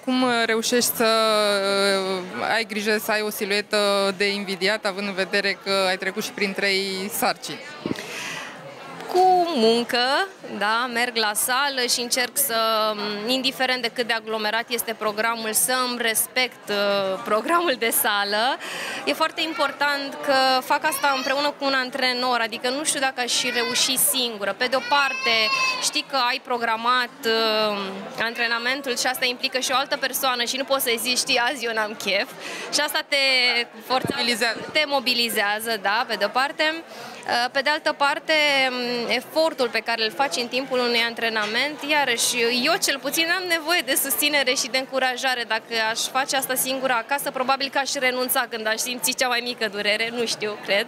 Cum reușești să ai grijă să ai o siluetă de invidiat, având în vedere că ai trecut și prin 3 sarcini? Cu muncă, da, merg la sală și încerc să, indiferent de cât de aglomerat este programul, să îmi respect programul de sală. E foarte important că fac asta împreună cu un antrenor, adică nu știu dacă aș reuși singură. Pe de o parte, știi că ai programat antrenamentul și asta implică și o altă persoană și nu poți să-i zici, știi, azi eu n-am chef. Și asta te mobilizează, da, pe de o parte. Pe de altă parte, efortul pe care îl faci în timpul unui antrenament, iarăși, eu cel puțin am nevoie de susținere și de încurajare. Dacă aș face asta singură acasă, probabil că aș renunța când aș simți cea mai mică durere, nu știu, cred.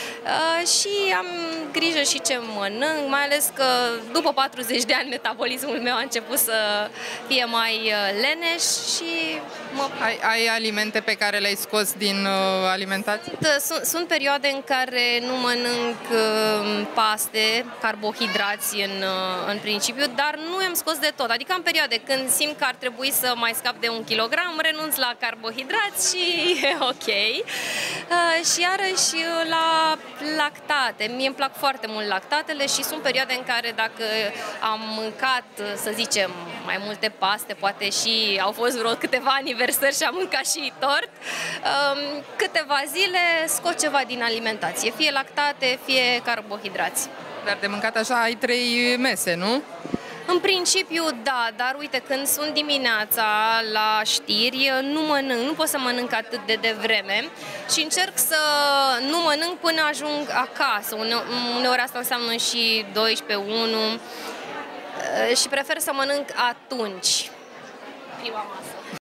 Și am grijă și ce mănânc, mai ales că după 40 de ani metabolismul meu a început să fie mai leneș și Ai alimente pe care le-ai scos din alimentație? Sunt perioade în care nu mănânc paste, carbohidrați în principiu, dar nu i-am scos de tot. Adică am perioade când simt că ar trebui să mai scap de 1 kilogram, renunț la carbohidrați și e ok. Și iarăși la lactate. Mie îmi plac foarte mult lactatele și sunt perioade în care dacă am mâncat, să zicem, mai multe paste, poate și au fost vreo câteva aniversări și am mâncat și tort, câteva zile scot ceva din alimentație, fie lactate, fie carbohidrați. Dar de mâncat așa ai 3 mese, nu? În principiu, da, dar uite, când sunt dimineața la știri, nu pot să mănânc atât de devreme și încerc să nu mănânc până ajung acasă. Uneori asta înseamnă și 12, 1 și prefer să mănânc atunci, prima masă.